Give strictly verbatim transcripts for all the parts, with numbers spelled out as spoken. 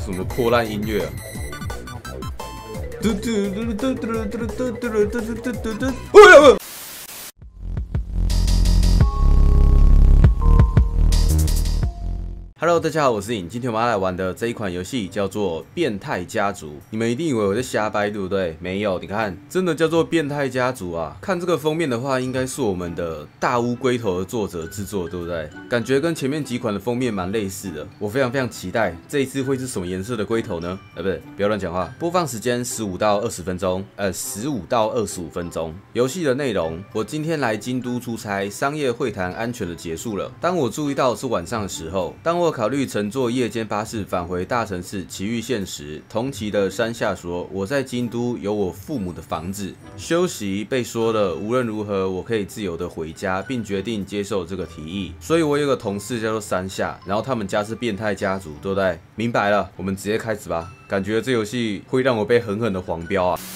什么破烂音乐啊？嘟嘟嘟嘟嘟嘟嘟嘟嘟嘟嘟嘟嘟。Hello， 大家好，我是颖。今天我们要来玩的这一款游戏叫做《变态家族》。你们一定以为我在瞎掰，对不对？没有，你看，真的叫做《变态家族》啊！看这个封面的话，应该是我们的大乌龟头的作者制作，对不对？感觉跟前面几款的封面蛮类似的。我非常非常期待这一次会是什么颜色的龟头呢？呃，不对，不要乱讲话。播放时间十五到二十分钟，呃，十五到二十五分钟。游戏的内容，我今天来京都出差，商业会谈安全的结束了。当我注意到是晚上的时候，当我考虑乘坐夜间巴士返回大城市埼玉县时，同期的山下说我在京都有我父母的房子，休息被说了，无论如何我可以自由的回家，并决定接受这个提议。所以我有个同事叫做山下，然后他们家是变态家族，对不对？明白了，我们直接开始吧。感觉这游戏会让我被狠狠的黄标啊！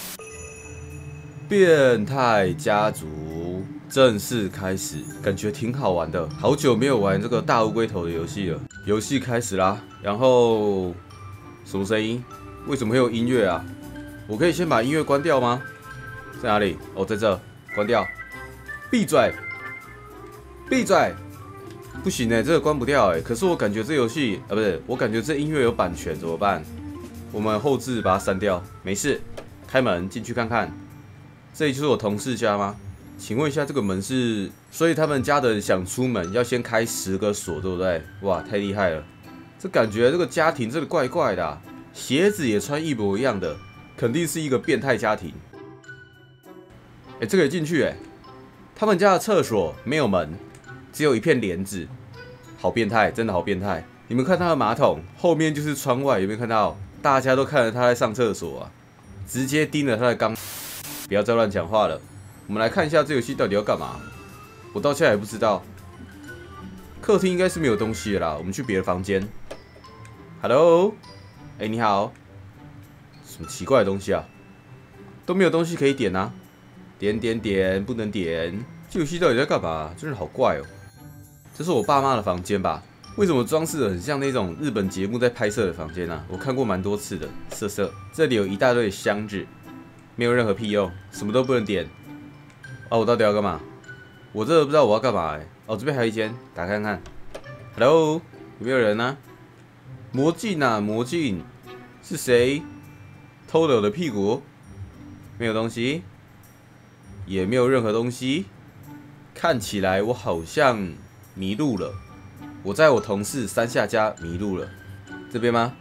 变态家族正式开始，感觉挺好玩的。好久没有玩这个大乌龟头的游戏了。游戏开始啦，然后什么声音？为什么会有音乐啊？我可以先把音乐关掉吗？在哪里？哦，在这，关掉。闭嘴！闭嘴！不行哎、欸，这个关不掉哎、欸。可是我感觉这游戏啊，不是，我感觉这音乐有版权，怎么办？我们后置把它删掉，没事。开门进去看看，这里就是我同事家吗？请问一下，这个门是……所以他们家的人想出门要先开十个锁，对不对？哇，太厉害了！这感觉这个家庭真的怪怪的、啊，鞋子也穿一模一样的，肯定是一个变态家庭。哎、欸，这个也进去哎、欸！他们家的厕所没有门，只有一片帘子，好变态，真的好变态！你们看他的马桶后面就是窗外，有没有看到？大家都看着他在上厕所啊，直接盯着他的肛。不要再乱讲话了。我们来看一下这游戏到底要干嘛，我到现在也不知道。客厅应该是没有东西的啦，我们去别的房间。Hello， 哎、欸，你好。什么奇怪的东西啊？都没有东西可以点啊！点点点，不能点。这游戏到底在干嘛？真是好怪哦。这是我爸妈的房间吧？为什么装饰的很像那种日本节目在拍摄的房间啊？我看过蛮多次的。色色，这里有一大堆箱子，没有任何屁用，什么都不能点。哦，我到底要干嘛？我真的不知道我要干嘛哎、欸。哦，这边还有一间，打开看看。Hello， 有没有人呢、啊？魔镜啊，魔镜，是谁偷了我的屁股？没有东西，也没有任何东西。看起来我好像迷路了。我在我同事山下家迷路了。这边吗？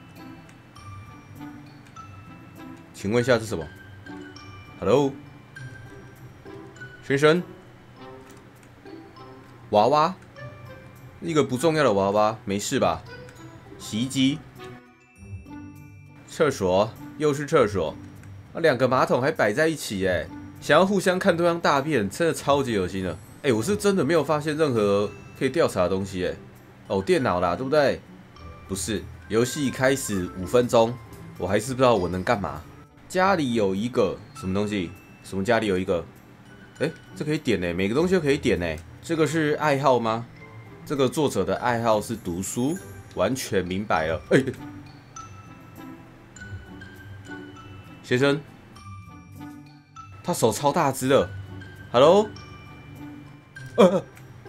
请问一下是什么 ？Hello。先生，娃娃，一个不重要的娃娃，没事吧？洗衣机，厕所，又是厕所，啊，两个马桶还摆在一起，哎，想要互相看对方大便，真的超级恶心的。哎，我是真的没有发现任何可以调查的东西，哎，哦，电脑啦，对不对？不是，游戏开始五分钟，我还是不知道我能干嘛。家里有一个什么东西？什么家里有一个？哎，这可以点呢，每个东西都可以点呢。这个是爱好吗？这个作者的爱好是读书，完全明白了。哎，先生，他手超大只的。Hello， 呃，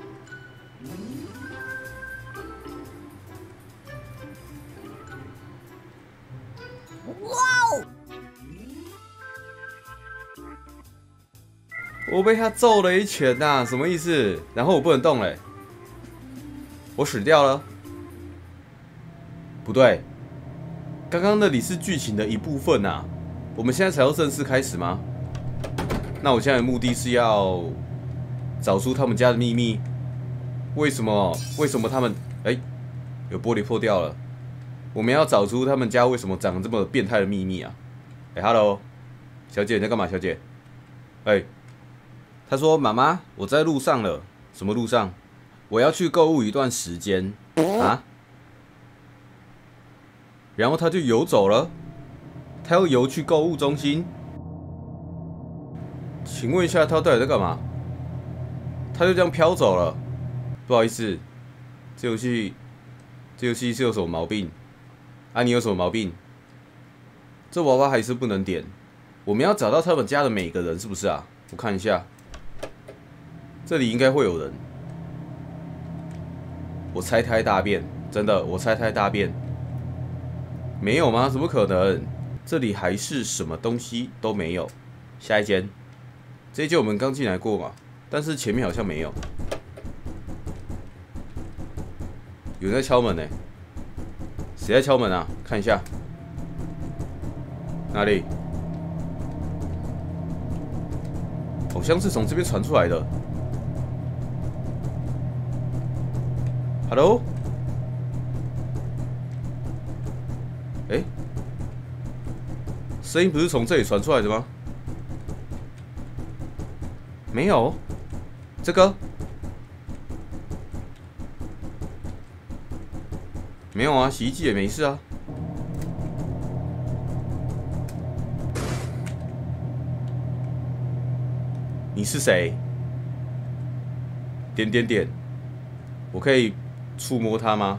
我被他揍了一拳呐、啊，什么意思？然后我不能动嘞，我死掉了。不对，刚刚那里是剧情的一部分呐、啊。我们现在才要正式开始吗？那我现在的目的是要找出他们家的秘密。为什么？为什么他们？哎、欸，有玻璃破掉了。我们要找出他们家为什么长这么变态的秘密啊！哎、欸、，Hello， 小姐你在干嘛？小姐，哎、欸。他说：“妈妈，我在路上了。什么路上？我要去购物一段时间啊。”然后他就游走了。他要游去购物中心。请问一下，他到底在干嘛？他就这样飘走了。不好意思，这游戏，这游戏是有什么毛病？ 啊，你有什么毛病？这娃娃还是不能点。我们要找到他们家的每个人，是不是啊？我看一下，这里应该会有人。我猜胎大便，真的，我猜胎大便。没有吗？怎么可能？这里还是什么东西都没有。下一间，这一间我们刚进来过嘛，但是前面好像没有。有人在敲门呢、欸，谁在敲门啊？看一下，哪里？好像是从这边传出来的。Hello？ 哎、欸，声音不是从这里传出来的吗？没有，这个没有啊，洗衣机也没事啊。你是谁？点点点，我可以触摸它吗？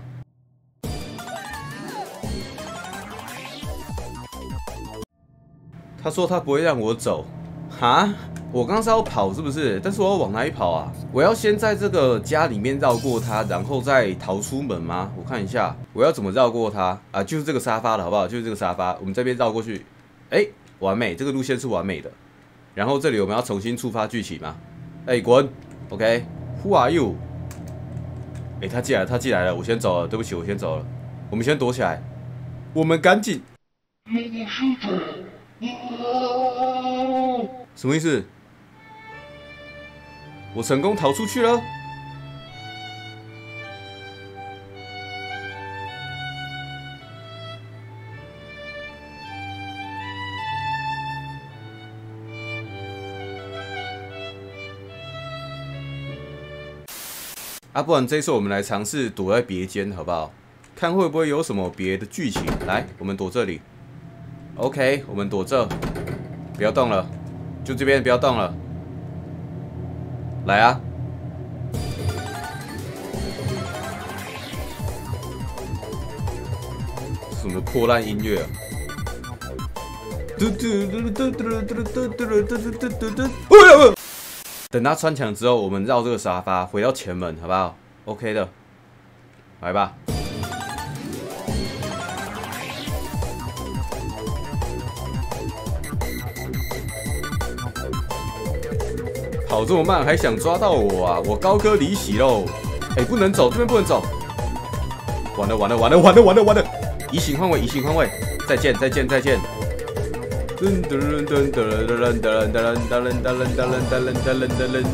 他说他不会让我走，哈？我刚刚是要跑是不是？但是我要往哪里跑啊？我要先在这个家里面绕过它，然后再逃出门吗？我看一下，我要怎么绕过它啊？就是这个沙发了，好不好？就是这个沙发，我们这边绕过去，哎、欸，完美，这个路线是完美的。然后这里我们要重新触发剧情吗？哎、欸，滚 ，OK，Who are you？ 哎、欸，他进来了，他进来了，我先走了，对不起，我先走了。我们先躲起来，我们赶紧。什么意思？我成功逃出去了。啊，不然这次我们来尝试躲在别间，好不好？看会不会有什么别的剧情。来，我们躲这里。OK， 我们躲这，不要动了，就这边不要动了。来啊！什么破烂音乐啊！等他穿墙之后，我们绕这个沙发回到前门，好不好 ？OK 的，来吧。跑这么慢，还想抓到我啊！我高歌离席喽！哎、欸，不能走，这边不能走。完了完了完了完了完了完了！移形换位，移形换位，再见再见再见。噔噔噔噔噔噔噔噔噔噔噔噔噔噔噔噔噔噔。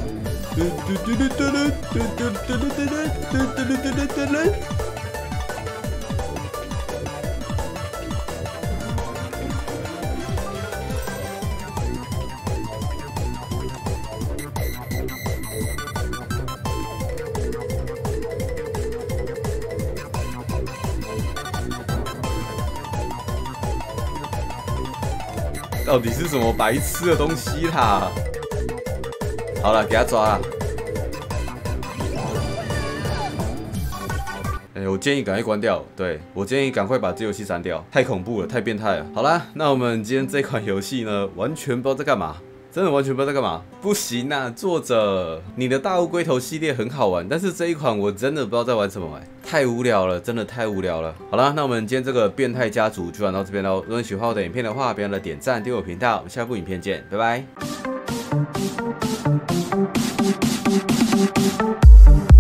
到底是什么白痴的东西啦？好了，给他抓了。哎、欸，我建议赶快关掉。对，我建议赶快把这游戏删掉，太恐怖了，太变态了。好啦，那我们今天这款游戏呢，完全不知道在干嘛。真的完全不知道在干嘛，不行啊！作者，你的大乌龟头系列很好玩，但是这一款我真的不知道在玩什么玩，太无聊了，真的太无聊了。好了，那我们今天这个变态家族就玩到这边喽。如果你喜欢我的影片的话，别忘了点赞、订阅我频道。我们下部影片见，拜拜。